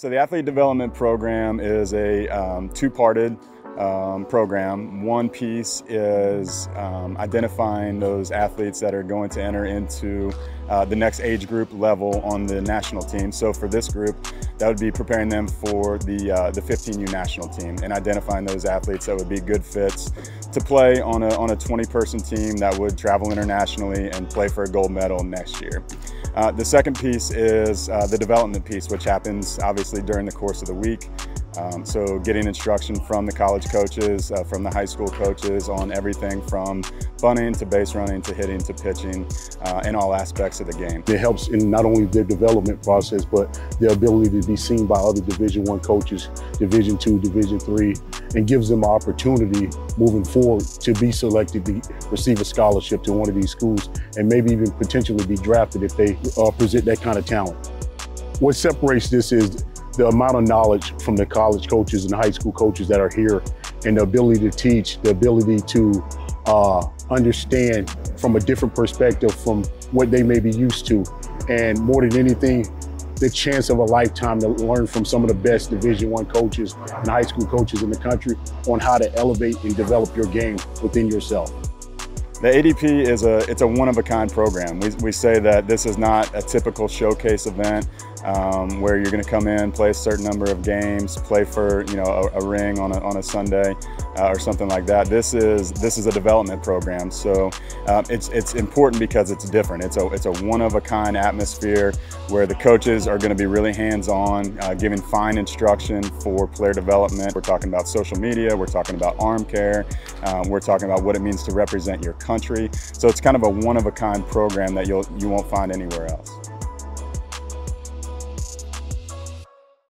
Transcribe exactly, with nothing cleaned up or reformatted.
So the Athlete Development Program is a um, two-parted um, program. One piece is um, identifying those athletes that are going to enter into uh, the next age group level on the national team. So for this group, that would be preparing them for the uh, the fifteen U national team and identifying those athletes that would be good fits to play on a on a twenty person team that would travel internationally and play for a gold medal next year. Uh, the second piece is uh, the development piece, which happens obviously during the course of the week. Um, so getting instruction from the college coaches, uh, from the high school coaches on everything from bunting to base running to hitting to pitching uh, in all aspects of the game. It helps in not only their development process, but their ability to be seen by other Division One coaches, Division Two, Division Three, and gives them an opportunity moving forward to be selected to receive a scholarship to one of these schools and maybe even potentially be drafted if they uh, present that kind of talent. What separates this is the amount of knowledge from the college coaches and the high school coaches that are here, and the ability to teach, the ability to uh, understand from a different perspective from what they may be used to. And more than anything, the chance of a lifetime to learn from some of the best Division One coaches and high school coaches in the country on how to elevate and develop your game within yourself. The A D P is a it's a one-of-a-kind program. We, we say that this is not a typical showcase event um, where you're going to come in, play a certain number of games, play for you know a, a ring on a, on a Sunday uh, or something like that. This is this is a development program, so um, it's it's important because it's different. It's a it's a one-of-a-kind atmosphere where the coaches are going to be really hands-on, uh, giving fine instruction for player development. We're talking about social media. We're talking about arm care. Um, we're talking about what it means to represent your country. Country. So it's kind of a one-of-a-kind program that you'll, you won't find anywhere else.